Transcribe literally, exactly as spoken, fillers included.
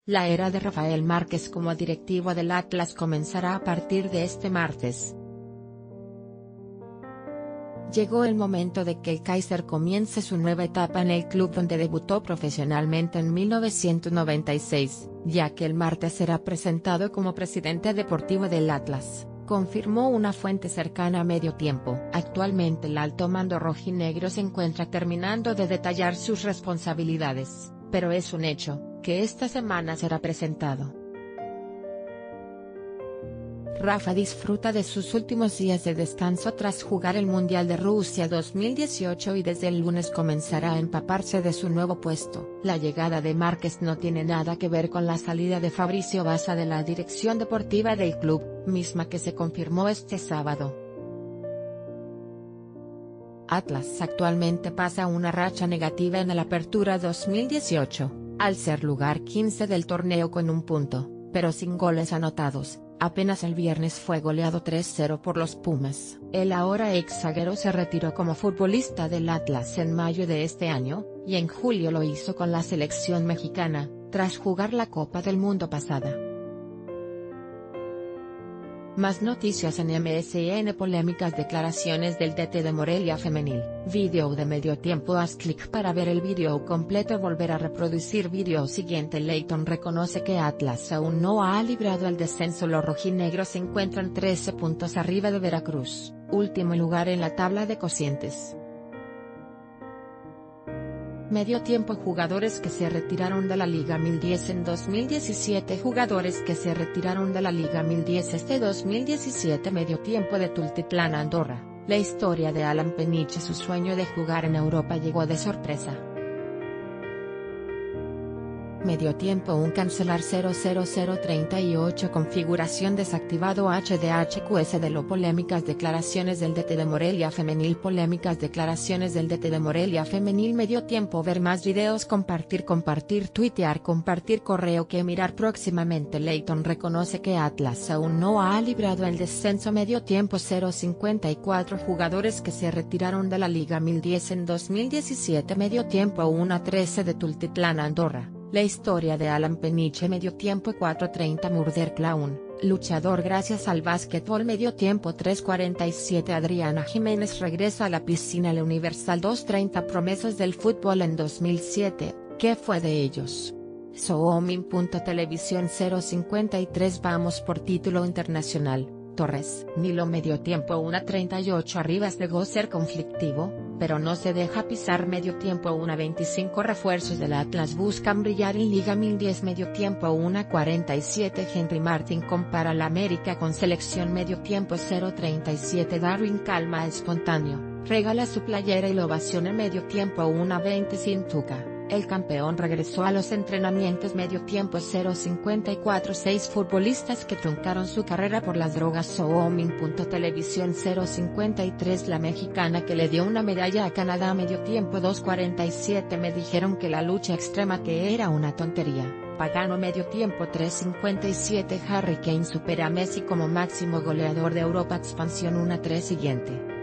La era de Rafael Márquez como directivo del Atlas comenzará a partir de este martes. Llegó el momento de que el Kaiser comience su nueva etapa en el club donde debutó profesionalmente en mil novecientos noventa y seis, ya que el martes será presentado como presidente deportivo del Atlas, confirmó una fuente cercana a Medio Tiempo. Actualmente el alto mando rojinegro se encuentra terminando de detallar sus responsabilidades, pero es un hecho, que esta semana será presentado. Rafa disfruta de sus últimos días de descanso tras jugar el Mundial de Rusia dos mil dieciocho y desde el lunes comenzará a empaparse de su nuevo puesto. La llegada de Márquez no tiene nada que ver con la salida de Fabricio Basa de la dirección deportiva del club, misma que se confirmó este sábado. Atlas actualmente pasa una racha negativa en el Apertura dos mil dieciocho, al ser lugar quince del torneo con un punto, pero sin goles anotados. Apenas el viernes fue goleado tres cero por los Pumas. El ahora ex zaguero se retiró como futbolista del Atlas en mayo de este año, y en julio lo hizo con la selección mexicana, tras jugar la Copa del Mundo pasada. Más noticias en M S N. Polémicas declaraciones del D T de Morelia Femenil. Video de Medio Tiempo. Haz clic para ver el video completo. Volver a reproducir video siguiente. Leyton reconoce que Atlas aún no ha librado el descenso. Los rojinegros se encuentran trece puntos arriba de Veracruz, último lugar en la tabla de cocientes. Medio Tiempo. Jugadores que se retiraron de la Liga mil diez en dos mil diecisiete. Jugadores que se retiraron de la Liga mil diez este dos mil diecisiete. Medio Tiempo de Tultitlán, Andorra. La historia de Alan Peniche. Su sueño de jugar en Europa llegó de sorpresa. Medio Tiempo. Un cancelar cero cero cero treinta y ocho. Configuración desactivado. H D H Q S de lo. Polémicas declaraciones del D T de Morelia Femenil. Polémicas declaraciones del D T de Morelia Femenil. Medio Tiempo. Ver más videos. Compartir compartir tuitear compartir correo que mirar próximamente. Leyton reconoce que Atlas aún no ha librado el descenso. Medio Tiempo. cero cincuenta y cuatro. Jugadores que se retiraron de la Liga mil diez en dos mil diecisiete. Medio Tiempo. uno a trece de Tultitlán, Andorra. La historia de Alan Peniche. Medio Tiempo. cuatro treinta. Murder Clown, luchador gracias al básquetbol. Medio Tiempo. tres cuarenta y siete. Adriana Jiménez regresa a la piscina. El Universal. dos treinta. Promesas del fútbol en dos mil siete, ¿qué fue de ellos? Soomin. Televisión. cero cincuenta y tres. Vamos por título internacional. Torres. Nilo. Medio Tiempo. uno treinta y ocho. Arribas llegó a ser conflictivo, pero no se deja pisar. Medio Tiempo. uno veinticinco. Refuerzos del Atlas buscan brillar en Liga mil diez. Medio Tiempo. uno cuarenta y siete. Henry Martin compara la América con selección. Medio Tiempo. cero treinta y siete. Darwin Calma espontáneo, regala su playera y lo ovaciona. Medio Tiempo. uno veinte. Sin Tuca, el campeón regresó a los entrenamientos. Medio Tiempo. cero cincuenta y cuatro. Seis futbolistas que truncaron su carrera por las drogas. Soomin. Televisión. cero cincuenta y tres. La mexicana que le dio una medalla a Canadá. Medio Tiempo. dos cuarenta y siete. Me dijeron que la lucha extrema que era una tontería. Pagano. Medio Tiempo. tres cincuenta y siete. Harry Kane supera a Messi como máximo goleador de Europa. Expansión. uno tres. Siguiente.